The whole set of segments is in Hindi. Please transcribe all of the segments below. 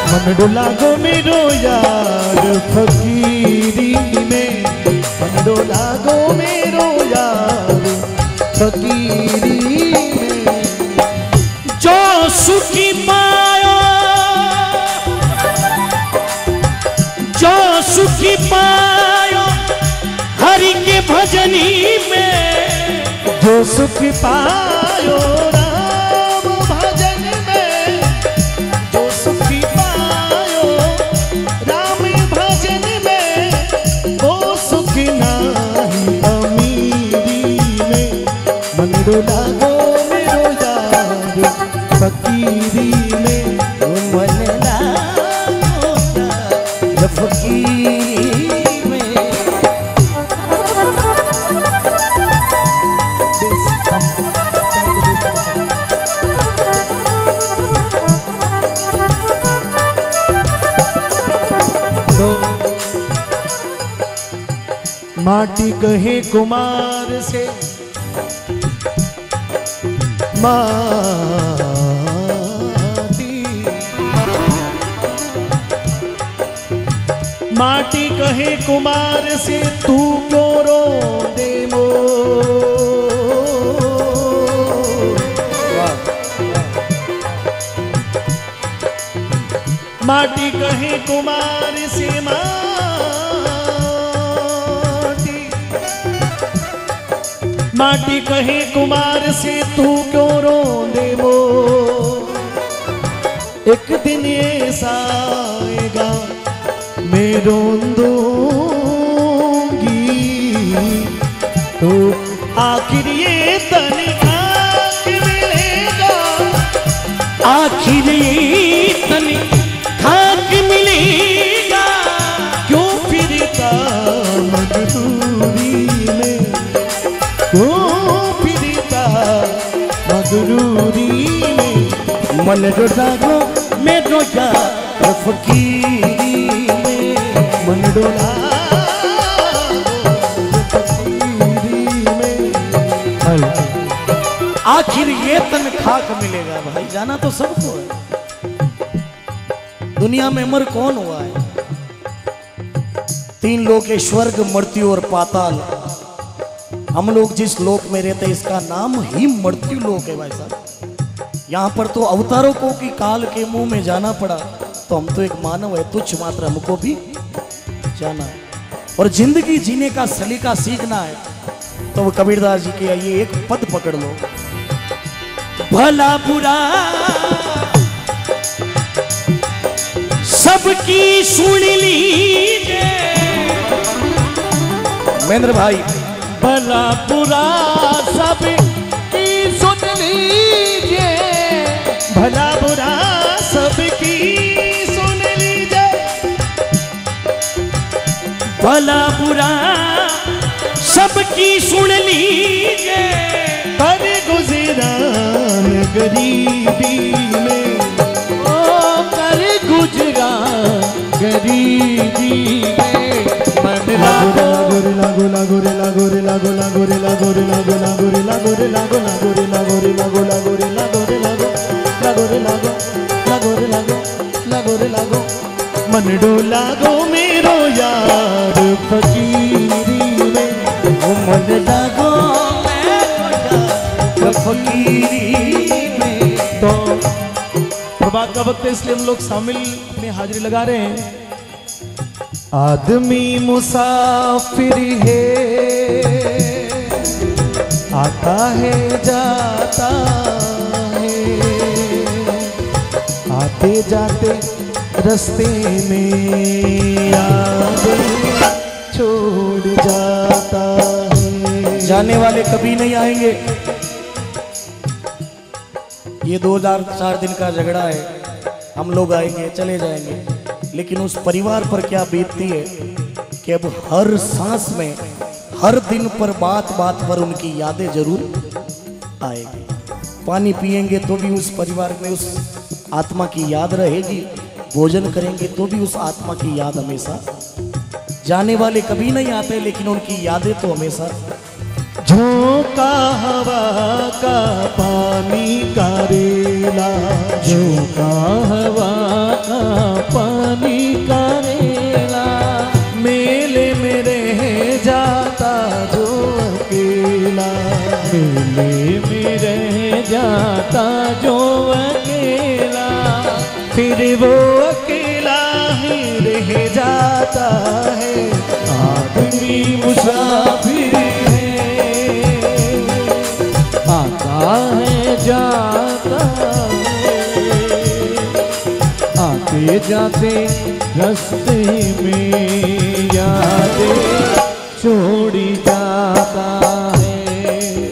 मन डोला गो मेरो यार फकीरी में, मन डोला गो मेरो यार फकीरी में। जो सुखी पायो, जो सुखी पायो हरि के भजनी में, जो सुख पायो राम भजन में, जो सुख पायो राम भजन में, वो सुख नाही अमीरी में। मन डोला गो मेरो यार फकीरी में, मन लागो यार फकीरी में। माटी कहे कुमार से माटी कहे कुमार से तू क्यों रो दे मो। माटी कहे कुमार से माटी कहे कुमार से तू क्यों रो दे मो। एक दिन ऐसा आएगा मैं रोन दूंगी, तो आखिर ये तन खाक मिलेगा, आखिर ये तन खाक मिलेगा। क्यों फिरता मजबूरी में, क्यों फिरता मजबूरी में। मन डोला गो मेरो यार फकीरी में, मन डोला फकीरी में। आखिर ये तन खाक मिलेगा। भाई जाना तो सबको है, दुनिया में मर कौन हुआ है? तीन लोक है, स्वर्ग मृत्यु और पाताल। हम लोग जिस लोक में रहते हैं इसका नाम ही मृत्यु लोक है भाई साहब। यहाँ पर तो अवतारों को की काल के मुंह में जाना पड़ा, तो हम तो एक मानव है, तुच्छ मात्र हमको भी जाना है। और जिंदगी जीने का सलीका सीखना है तो वो कबीरदास जी के ये एक पद पकड़ लो, भला बुरा सबकी सुन लीजिए। महेंद्र भाई, भला बुरा सबकी सुन लीजिए, भला बुरा सबकी सुन लीजिए, भला बुरा सबकी सुन लीजिए। कर गुजरान गरीबी में, ओ कर गुजरान गरीबी में। मन लागो लागो लागो रे लागो रे लागो लागो रे लागो रे लागो लागो रे लागो रे लागो लागो रे लागो रे लागो लागो रे लागो रे लागो लागो रे लागो लागो रे लागो लागो रे लागो। मन डोला गो मेरो यार फकीरी में, ओ मन लागो मेरो फकीरी में। तो प्रभात का वक्त है इसलिए हम लोग शामिल में हाजिरी लगा रहे हैं। आदमी मुसाफिर है, आता है जाता है, आते जाते रास्ते में यादें छोड़ जाता है। जाने वाले कभी नहीं आएंगे। ये 2004 दिन का झगड़ा है, हम लोग आएंगे चले जाएंगे, लेकिन उस परिवार पर क्या बीतती है कि अब हर सांस में, हर दिन पर, बात बात पर उनकी यादें जरूर आएगी। पानी पिएंगे तो भी उस परिवार में उस आत्मा की याद रहेगी, भोजन करेंगे तो भी उस आत्मा की याद हमेशा। जाने वाले कभी नहीं आते, लेकिन उनकी यादें तो हमेशा। झोंका हवा का पानी का रेला, झोंका हवा का फिर वो अकेला ही रह जाता है। आदमी मुसाफिर है, आता है जाता है, आते जाते रास्ते में यादें छोड़ी जाता है।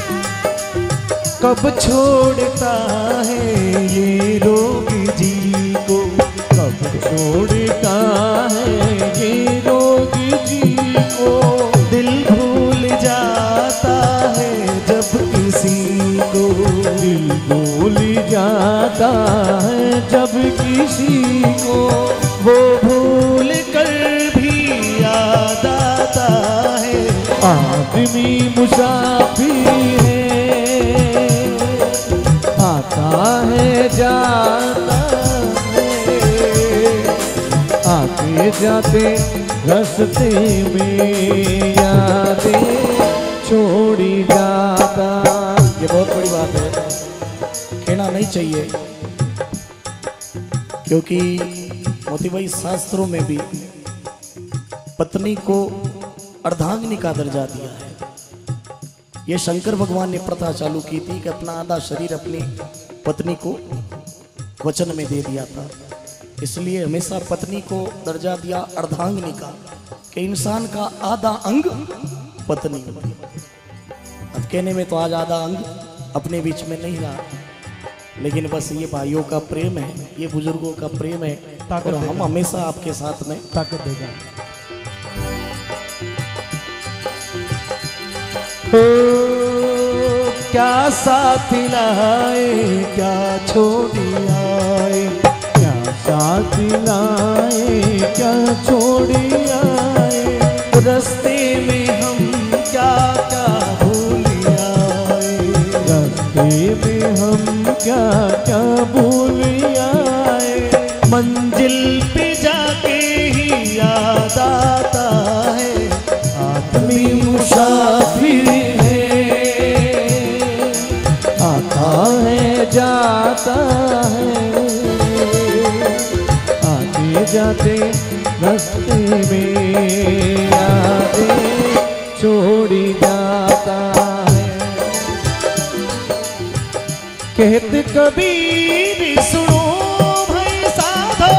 कब छोड़ता है ये रोग जी को, कब छोड़ता है ये रोग जी को। दिल भूल जाता है जब किसी को, दिल भूल जाता है जब किसी को। वो भूल कर भी याद आता है। आदमी मुसाफिर है, आता है जाता है, आते जाते रास्ते में यादें छोड़ी जाता। ये बहुत बड़ी बात है, कहना नहीं चाहिए, क्योंकि मोती भाई शास्त्रों में भी पत्नी को अर्धांगिनी का दर्जा दिया है। ये शंकर भगवान ने प्रथा चालू की थी कि अपना आधा शरीर अपनी पत्नी को वचन में दे दिया था। इसलिए हमेशा पत्नी को दर्जा दिया अर्धांगिनी का, कि इंसान का आधा अंग पत्नी। अब कहने में तो आज आधा अंग अपने बीच में नहीं रहा, लेकिन बस ये भाइयों का प्रेम है, ये बुजुर्गों का प्रेम है, और हम हमेशा आपके साथ में ताकत देगा। क्या साथ लाए क्या छोड़ी आए, क्या साथ लाए क्या छोड़ी आए। रास्ते में हम क्या क्या भूल आए, रास्ते में हम क्या क्या भूल आए। मंजिल पे जाके ही याद आता है। आदमी मुसाफिर है, जाता है, आते जाते रास्ते में यादें छोड़ी जाता है। कहत कबीर सुनो भाई साधो,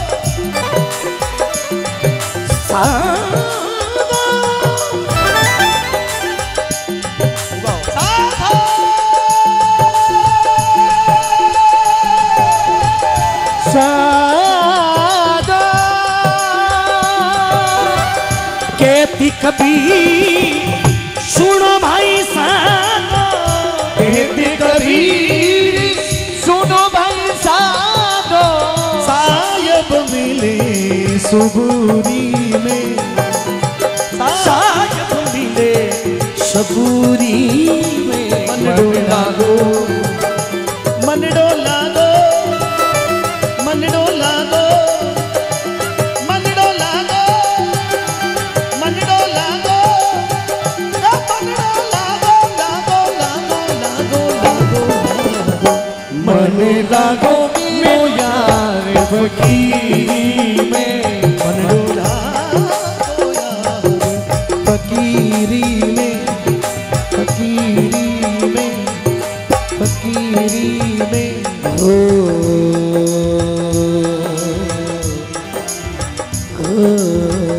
कहती कबीर सुनो भाई साधो, कहते कबीर सुनो भाई साधो। सायब मिले सुबूरी में, सायब मिले सबूरी में। मन डोला गो, मन डोला गो, मन डोला गो, मन डोला गो, मन डोला गो, मन डोला गो, लागो लागो लागो लागो। मन लागो मो यार फकीरी में, मन डोला गो यार फकीरी में, फकीरी में, फकीरी में। ओ